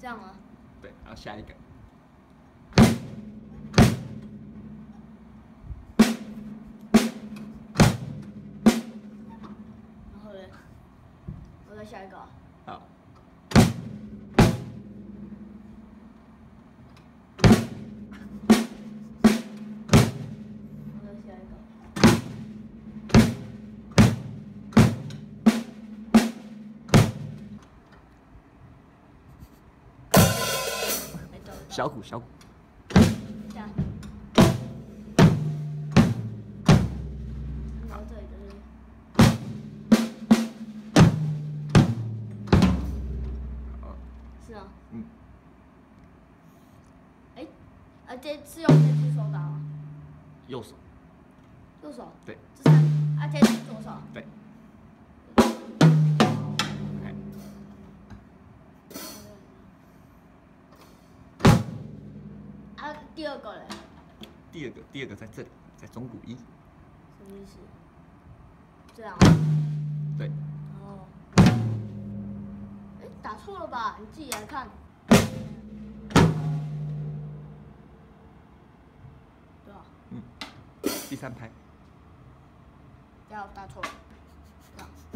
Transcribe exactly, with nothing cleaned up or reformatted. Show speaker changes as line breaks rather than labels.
这样吗？
对，然后下一个。
然后嘞，我再下一个。
好。
我再下一个。
小鼓，小鼓。
这样。然后这里就是。是吗？
嗯。
哎，啊，这是用这只手打吗？
右手。
右手。
对。
这是啊，这是左手。
对。
啊，第二个嘞？
第二个，第二个在这里，在中鼓一。
什么意思？这样。
对。
哦。哎，打错了吧？你自己来看。对啊。
嗯。第三拍。
要打错了。这样。